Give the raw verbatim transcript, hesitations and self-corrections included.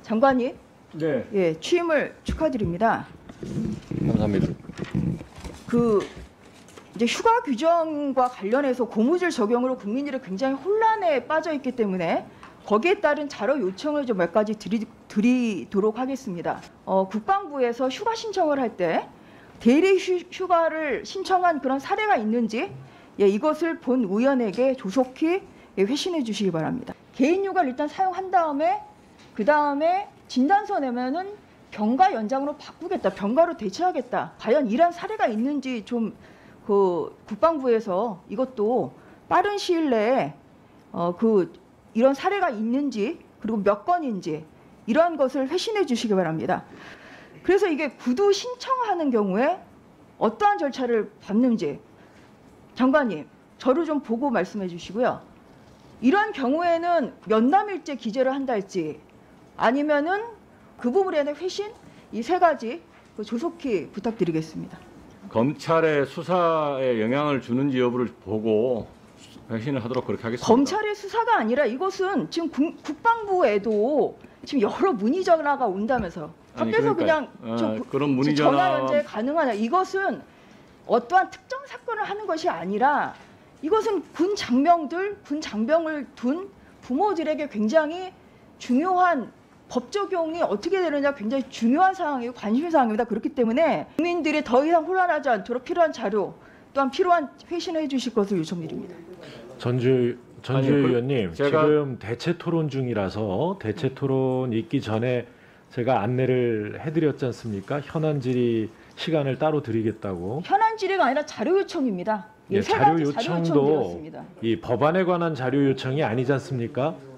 장관님, 네. 예, 취임을 축하드립니다. 감사합니다. 그 이제 휴가 규정과 관련해서 고무줄 적용으로 국민들이 굉장히 혼란에 빠져 있기 때문에 거기에 따른 자료 요청을 좀 몇 가지 드리, 드리도록 하겠습니다. 어, 국방부에서 휴가 신청을 할 때 대리 휴, 휴가를 신청한 그런 사례가 있는지 예, 이것을 본 의원에게 조속히 예, 회신해 주시기 바랍니다. 개인 휴가를 일단 사용한 다음에 그 다음에 진단서 내면은 병가 연장으로 바꾸겠다, 병가로 대체하겠다. 과연 이런 사례가 있는지 좀 그 국방부에서 이것도 빠른 시일 내에 어, 그 이런 사례가 있는지 그리고 몇 건인지 이러한 것을 회신해 주시기 바랍니다. 그래서 이게 구두 신청하는 경우에 어떠한 절차를 밟는지 장관님 저를 좀 보고 말씀해 주시고요. 이런 경우에는 면담일제 기재를 한다 할지 아니면은 그 부분에 대한 회신 이 세 가지 조속히 부탁드리겠습니다. 검찰의 수사에 영향을 주는지 여부를 보고 회신을 하도록 그렇게 하겠습니다. 검찰의 수사가 아니라 이것은 지금 국, 국방부에도 지금 여러 문의 전화가 온다면서 아니, 밖에서 그러니까요. 그냥 어, 저, 그런 문의 전화 전화 연재 가능하냐. 이것은 어떠한 특정 사건을 하는 것이 아니라 이것은 군 장병들, 군 장병을 둔 부모들에게 굉장히 중요한 법 적용이 어떻게 되느냐 굉장히 중요한 사항이고 관심 사항입니다. 그렇기 때문에 국민들이 더 이상 혼란하지 않도록 필요한 자료 또한 필요한 회신을 해주실 것을 요청드립니다. 전주 전주 아니, 그, 의원님 제가... 지금 대체 토론 중이라서 대체 토론 있기 전에 제가 안내를 해드렸지 않습니까? 현안 질의 시간을 따로 드리겠다고. 현안 질의가 아니라 자료 요청입니다. 예, 세 자료 가지 요청도 자료 요청 드렸습니다. 이 법안에 관한 자료 요청이 아니지 않습니까?